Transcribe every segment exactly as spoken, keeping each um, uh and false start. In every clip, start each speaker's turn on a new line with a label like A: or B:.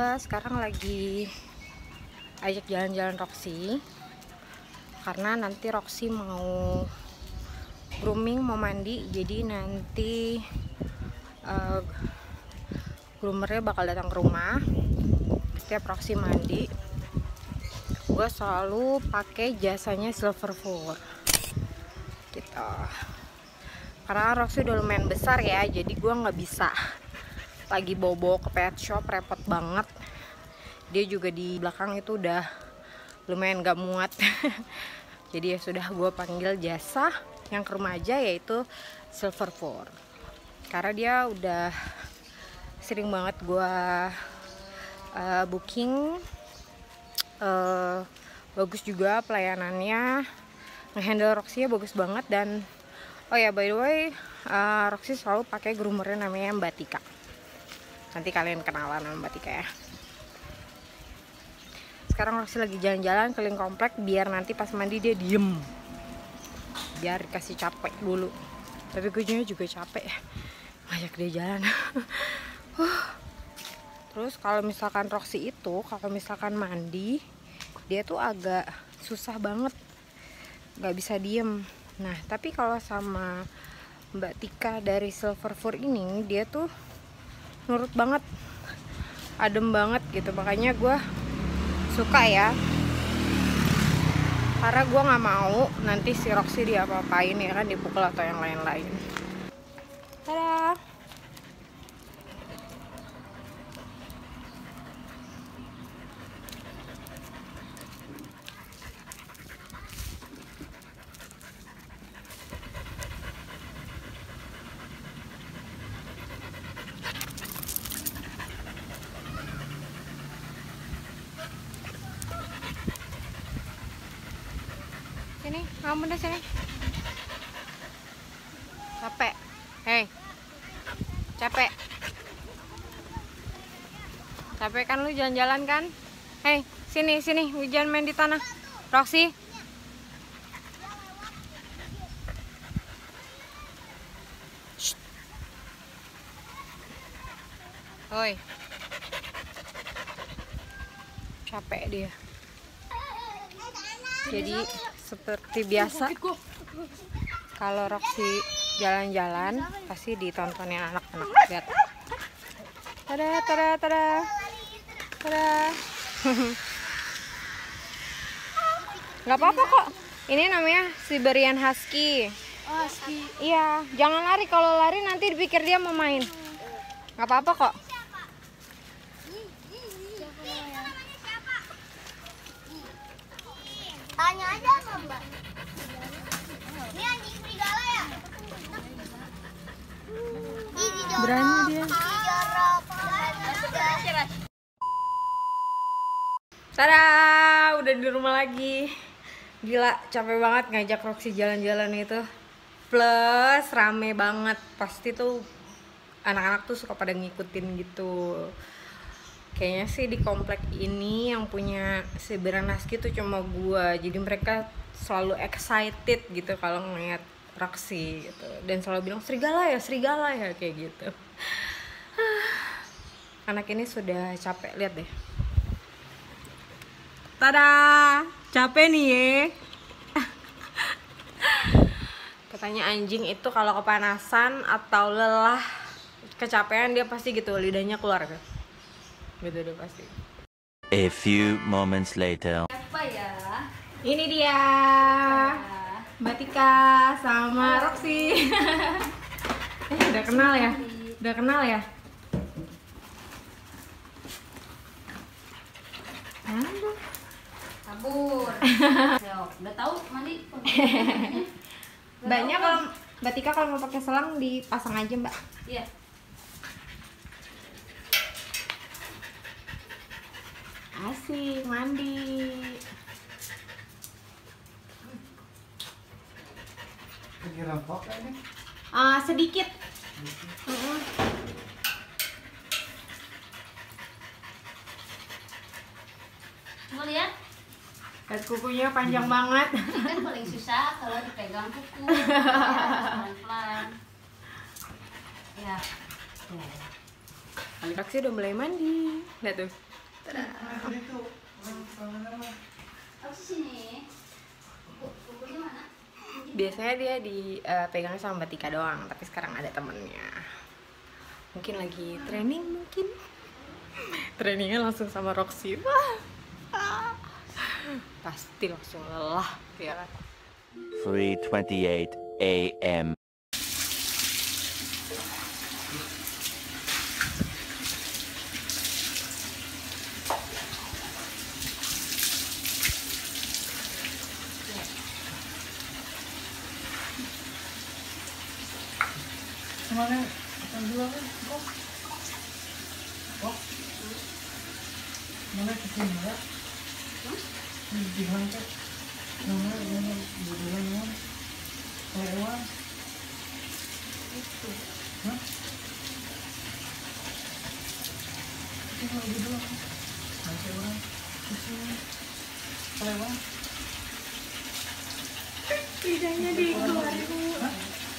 A: sekarang lagi ajak jalan-jalan Roxy karena nanti Roxy mau grooming, mau mandi. Jadi nanti uh, groomernya bakal datang ke rumah. Setiap Roxy mandi, gue selalu pakai jasanya Silver Fur gitu. Karena Roxy udah lumayan besar ya, jadi gue nggak bisa lagi bobo ke pet shop, repot banget. Dia juga di belakang itu udah lumayan gak muat. Jadi ya sudah, gue panggil jasa yang ke rumah aja, yaitu Silver Fur. Karena dia udah sering banget gue uh, booking. uh, Bagus juga pelayanannya, ngehandle Roxy ya bagus banget. Dan oh ya, by the way, uh, Roxy selalu pakai groomernya namanya Mbak Tika. Nanti kalian kenalan sama Mbak Tika ya. Sekarang Roxy lagi jalan-jalan keliling komplek biar nanti pas mandi dia diem, biar dikasih capek dulu. Tapi gue juga capek ya, ngajak dia jalan. Terus kalau misalkan Roxy itu kalau misalkan mandi, dia tuh agak susah banget, nggak bisa diem. Nah, tapi kalau sama Mbak Tika dari Silver Fur ini, dia tuh nurut banget, adem banget gitu. Makanya gue suka ya, karena gue nggak mau nanti si Roxy dia apa-apain ya kan, dipukul atau yang lain-lain. Tada! Sini, kamu udah sini. Capek. Hei. Capek. Capek kan lu jalan-jalan kan? Hei, sini sini, hujan main di tanah. Roxy. Shh. Oi. Capek dia. Jadi seperti biasa, kalau Roxy jalan-jalan pasti ditontonin anak-anak. Lihat. Tada tada tada. Tada. Nggak apa-apa kok. Ini namanya Siberian Husky.
B: Oh, Husky.
A: Iya, jangan lari. Kalau lari nanti dipikir dia mau main. Nggak apa-apa kok.
B: Tanya aja sama Mbak. Ini anjing serigala ya?
A: Berani dia. Tada, udah di rumah lagi. Gila, capek banget ngajak Roxy jalan-jalan itu. Plus rame banget. Pasti tuh anak-anak tuh suka pada ngikutin gitu. Kayaknya sih di komplek ini yang punya Siberian Husky tuh cuma gua. Jadi mereka selalu excited gitu kalau ngeliat Roxy gitu. Dan selalu bilang serigala ya, serigala ya, kayak gitu. Anak ini sudah capek, lihat deh. Tada, capek nih ye. Katanya anjing itu kalau kepanasan atau lelah, kecapean, dia pasti gitu lidahnya keluar kan. Gitu deh pasti.
C: A few moments later.
B: Apa ya?
A: Ini dia Mbak Tika sama Roxy. Eh, udah kenal ya? Udah kenal ya?
B: Kabur. Udah tahu mandi.
A: Mbaknya kalau Mbak Tika kalau mau pakai selang dipasang aja, Mbak.
B: Iya.
A: Asik mandi.
D: Lagi rampok ini?
A: Uh, sedikit. Uh-uh.
B: Mau lihat?
A: Lihat kukunya panjang banget.
B: Ini kan paling susah kalau dipegang kuku. Pelan-pelan. Ya.
A: Roxy udah mulai mandi. Lihat tuh.
D: Itu,
B: Apa sih sini? Bukunya mana?
A: Biasanya dia dipegang sama Mbak Tika doang, tapi sekarang ada temennya. Mungkin lagi training mungkin. Trainingnya langsung sama Roxy. Wah. Pasti langsung lelah, ya kan?
C: three twenty-eight a m
D: Mana? Akan dua kan? Kok? Kok? Mana kesini ya? Ini diangkat. Mana? Mana? Budulan mana? Lewat. Itu. Hah? Ini mau budulan. Nanti orang kesini. Lewat.
A: Lidahnya dikeluarin.
D: Hah?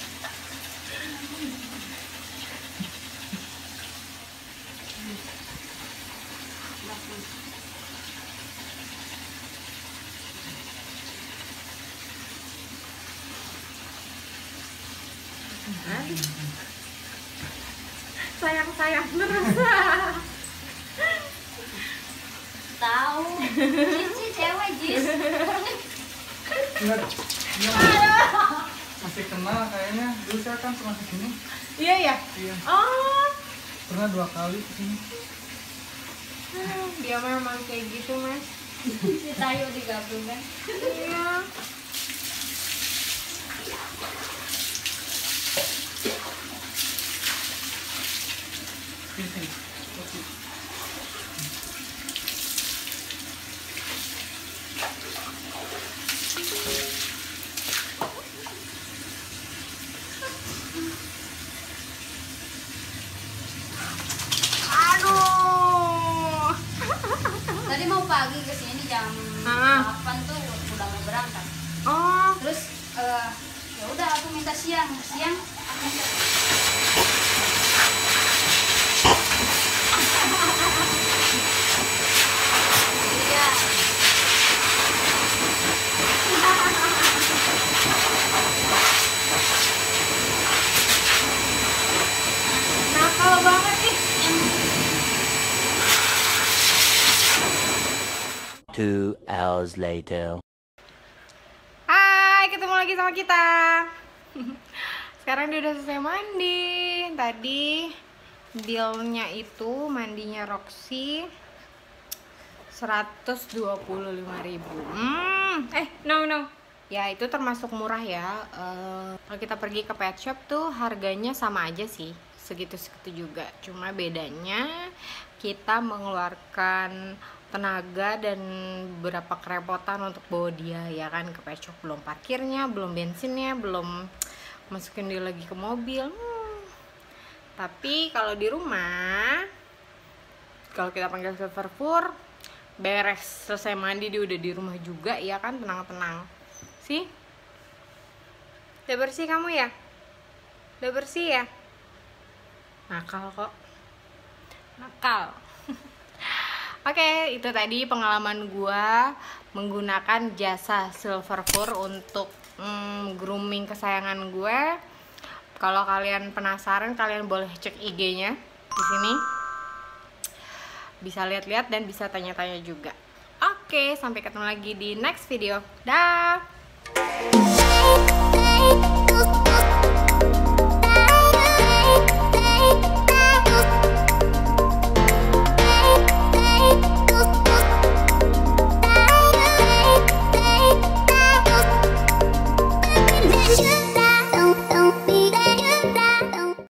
A: Sayang-sayang terus.
B: Tahu. Jis sih cewek Jis.
D: Ingat, ingat. Masih kenal kayaknya. Dulu saya kan pernah kesini.
A: Iya ya.
D: Iya.
A: Oh,
D: Pernah dua kali kesini.
A: dia memang kayak gitu mas.
B: Si Tayo digabung kan.
A: Iya.
D: Sini, sini. Oke.
A: Aduh.
B: Tadi mau pagi ke sini jam
A: Ah.
B: delapan tuh udah mau berangkat.
A: Oh,
B: Terus eh, ya udah aku minta siang, siang aku minta. Iya.
A: nakal banget nih.
C: Two hours later.
A: Hai, ketemu lagi sama kita. Sekarang dia udah selesai mandi. Tadi dealnya itu mandinya Roxy seratus dua puluh lima ribu. Hmm, eh no no. Ya itu termasuk murah ya. Eh, kalau kita pergi ke pet shop tuh harganya sama aja sih, segitu-segitu juga. Cuma bedanya kita mengeluarkan tenaga dan beberapa kerepotan untuk bawa dia ya kan ke pet shop. Belum parkirnya, belum bensinnya, belum masukin dia lagi ke mobil. Hmm. Tapi kalau di rumah, kalau kita panggil Silver Fur, beres, selesai mandi dia udah di rumah juga ya kan, tenang-tenang. Sih? Udah bersih kamu ya? Udah bersih ya? Nakal kok. Nakal. Oke, itu tadi pengalaman gua menggunakan jasa Silver Fur untuk mm, grooming kesayangan gue. Kalau kalian penasaran, kalian boleh cek I G-nya di sini. Bisa lihat-lihat dan bisa tanya-tanya juga. Oke, sampai ketemu lagi di next video. Dah.